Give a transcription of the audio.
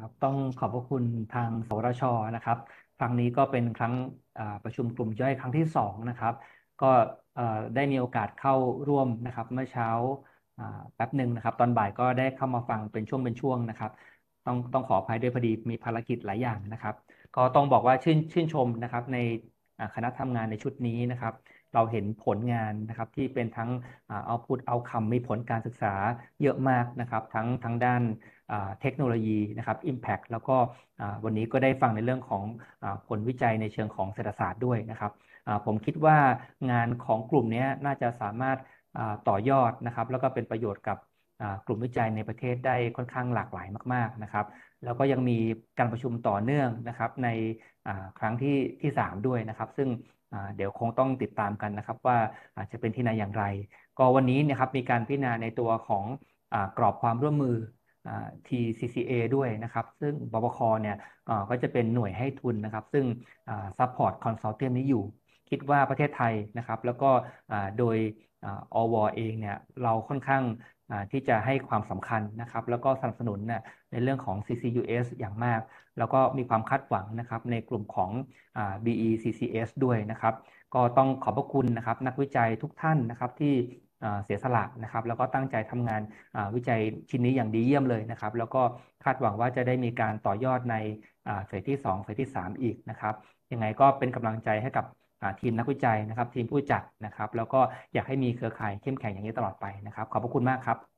ครับต้องขอบพระคุณทางสวทชนะครับครั้งนี้ก็เป็นครั้งประชุมกลุ่มย่อยครั้งที่2นะครับก็เอ่อได้มีโอกาสเข้าร่วมนะครับเมื่อเช้าอ่าแป๊บหนึ่งนะครับตอนบ่ายก็ได้เข้ามาฟังเป็นช่วงนะครับต้องขออภัยด้วยพอดีมีภารกิจหลายอย่างนะครับก็ต้องบอกว่าชื่นชมนะครับในคณะทำงานในชุดนี้นะครับเราเห็นผลงานนะครับที่เป็นทั้งoutput outcome มีผลการศึกษาเยอะมากนะครับทั้งด้าน เทคโนโลยีนะครับ Impact แล้วก็วันนี้ก็ได้ฟังในเรื่องของผลวิจัยในเชิงของเศรษฐศาสตร์ด้วยนะครับผมคิดว่างานของกลุ่มนี้น่าจะสามารถต่อยอดนะครับแล้วก็เป็นประโยชน์กับกลุ่มวิจัยในประเทศได้ค่อนข้างหลากหลายมากๆนะครับแล้วก็ยังมีการประชุมต่อเนื่องนะครับในครั้งที่3ด้วยนะครับซึ่งเดี๋ยวคงต้องติดตามกันนะครับว่าจะเป็นที่ไหนอย่างไรก็วันนี้นะครับมีการพิจารณาในตัวของกรอบความร่วมมือ TCCA ด้วยนะครับซึ่งบปคเนี่ยก็จะเป็นหน่วยให้ทุนนะครับซึ่งซัพพอร์ตคอนซัลเทียมนี้อยู่คิดว่าประเทศไทยนะครับแล้วก็โดยอวเองเนี่ยเราค่อนข้างที่จะให้ความสำคัญนะครับแล้วก็สนับสนุนเนี่ยในเรื่องของ CCUS อย่างมากแล้วก็มีความคาดหวังนะครับในกลุ่มของBECCS ด้วยนะครับก็ต้องขอบพระคุณนะครับนักวิจัยทุกท่านนะครับที่เสียสละนะครับแล้วก็ตั้งใจทำงาน วิจัยชิ้นนี้อย่างดีเยี่ยมเลยนะครับแล้วก็คาดหวังว่าจะได้มีการต่อยอดในเฟสที่2เฟสที่3อีกนะครับยังไงก็เป็นกำลังใจให้กับทีมนักวิจัยนะครับทีมผู้จัดนะครับแล้วก็อยากให้มีเครือข่ายเข้มแข็งอย่างนี้ตลอดไปนะครับขอบพระคุณมากครับ